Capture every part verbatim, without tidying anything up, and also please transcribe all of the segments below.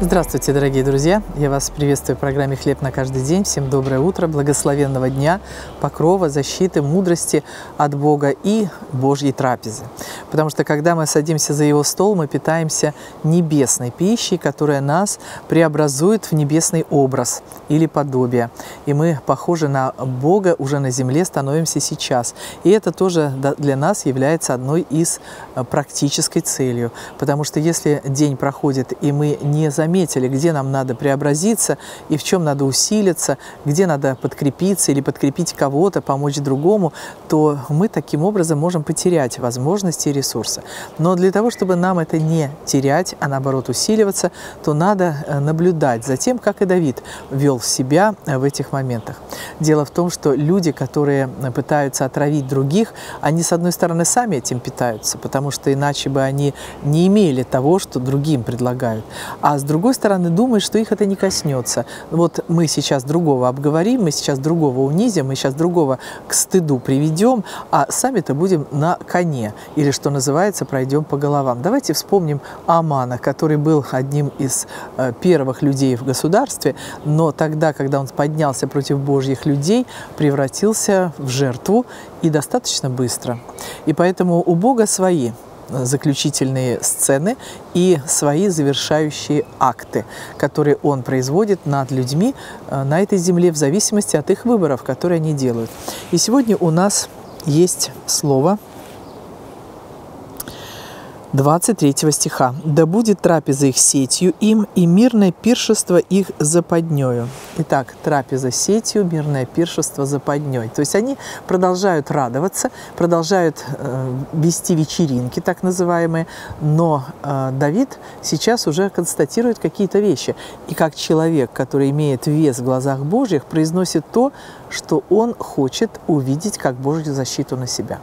Здравствуйте, дорогие друзья! Я вас приветствую в программе «Хлеб на каждый день». Всем доброе утро, благословенного дня, покрова, защиты, мудрости от Бога и Божьей трапезы. Потому что, когда мы садимся за Его стол, мы питаемся небесной пищей, которая нас преобразует в небесный образ или подобие. И мы похожи на Бога уже на земле становимся сейчас. И это тоже для нас является одной из практической целью. Потому что если день проходит, и мы не заметим, заметили, где нам надо преобразиться и в чем надо усилиться, где надо подкрепиться или подкрепить кого-то, помочь другому, то мы таким образом можем потерять возможности и ресурсы. Но для того, чтобы нам это не терять, а наоборот усиливаться, то надо наблюдать за тем, как и Давид вел себя в этих моментах. Дело в том, что люди, которые пытаются отравить других, они, с одной стороны, сами этим питаются, потому что иначе бы они не имели того, что другим предлагают. А с другой С другой стороны, думают, что их это не коснется. Вот мы сейчас другого обговорим, мы сейчас другого унизим, мы сейчас другого к стыду приведем, а сами-то будем на коне, или, что называется, пройдем по головам. Давайте вспомним Амана, который был одним из э, первых людей в государстве, но тогда, когда он поднялся против Божьих людей, превратился в жертву и достаточно быстро. И поэтому у Бога свои заключительные сцены и свои завершающие акты, которые Он производит над людьми на этой земле в зависимости от их выборов, которые они делают. И сегодня у нас есть слово двадцать третьего стиха. «Да будет трапеза их сетью им, и мирное пиршество их западнёю». Итак, трапеза сетью, мирное пиршество западнёй. То есть они продолжают радоваться, продолжают э, вести вечеринки, так называемые, но э, Давид сейчас уже констатирует какие-то вещи. И как человек, который имеет вес в глазах Божьих, произносит то, что он хочет увидеть как Божью защиту на себя.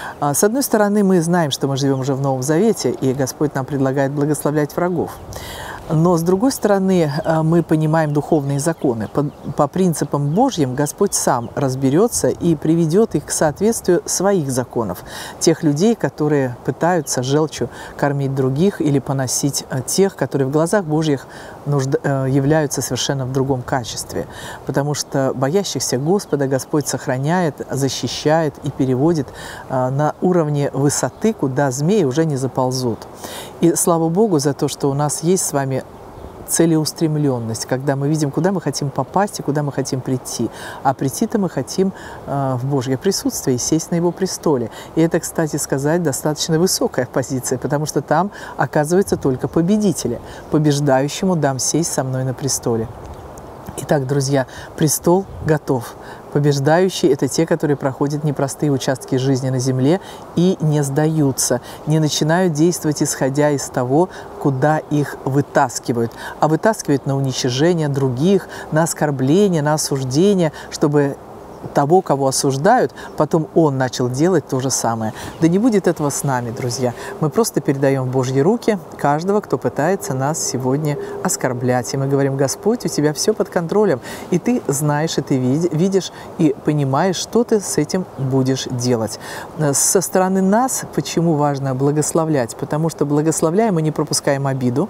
С одной стороны, мы знаем, что мы живем уже в Новом Завете, и Господь нам предлагает благословлять врагов. Но, с другой стороны, мы понимаем духовные законы. По, по принципам Божьим Господь сам разберется и приведет их к соответствию своих законов. Тех людей, которые пытаются желчью кормить других или поносить тех, которые в глазах Божьих нужда, являются совершенно в другом качестве. Потому что боящихся Господа Господь сохраняет, защищает и переводит на уровне высоты, куда змеи уже не заползут. И слава Богу за то, что у нас есть с вами целеустремленность, когда мы видим, куда мы хотим попасть и куда мы хотим прийти. А прийти-то мы хотим э, в Божье присутствие и сесть на Его престоле. И это, кстати сказать, достаточно высокая позиция, потому что там оказывается только победители. Побеждающему дам сесть со мной на престоле. Итак, друзья, престол готов. Побеждающие – это те, которые проходят непростые участки жизни на земле и не сдаются, не начинают действовать, исходя из того, куда их вытаскивают, а вытаскивают на уничижение других, на оскорбление, на осуждение, чтобы того, кого осуждают, потом он начал делать то же самое. Да не будет этого с нами, друзья. Мы просто передаем в Божьи руки каждого, кто пытается нас сегодня оскорблять. И мы говорим: Господь, у Тебя все под контролем, и Ты знаешь, и Ты видишь, и понимаешь, что Ты с этим будешь делать. Со стороны нас почему важно благословлять? Потому что, благословляя, мы не пропускаем обиду.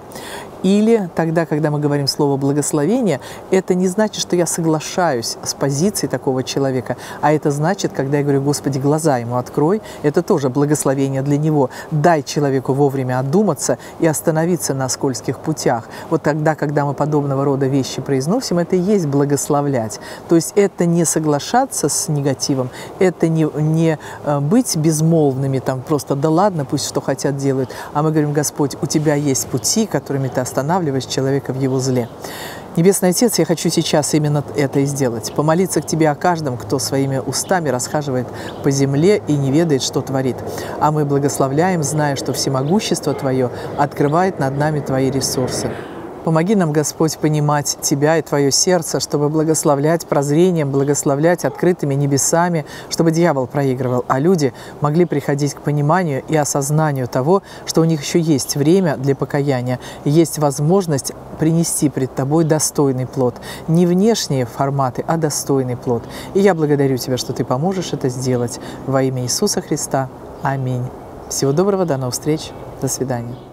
Или тогда, когда мы говорим слово «благословение», это не значит, что я соглашаюсь с позицией такого человека, а это значит, когда я говорю: Господи, глаза ему открой, это тоже благословение для него. Дай человеку вовремя одуматься и остановиться на скользких путях. Вот тогда, когда мы подобного рода вещи произносим, это и есть благословлять. То есть это не соглашаться с негативом, это не, не быть безмолвными, там просто «да ладно, пусть что хотят делают», а мы говорим: Господь, у Тебя есть пути, которыми Ты останавливаешь человека в его зле. Небесный Отец, я хочу сейчас именно это и сделать. Помолиться к Тебе о каждом, кто своими устами расхаживает по земле и не ведает, что творит. А мы благословляем, зная, что всемогущество Твое открывает над нами Твои ресурсы. Помоги нам, Господь, понимать Тебя и Твое сердце, чтобы благословлять прозрением, благословлять открытыми небесами, чтобы дьявол проигрывал, а люди могли приходить к пониманию и осознанию того, что у них еще есть время для покаяния, и есть возможность принести пред Тобой достойный плод. Не внешние форматы, а достойный плод. И я благодарю Тебя, что Ты поможешь это сделать. Во имя Иисуса Христа. Аминь. Всего доброго, до новых встреч. До свидания.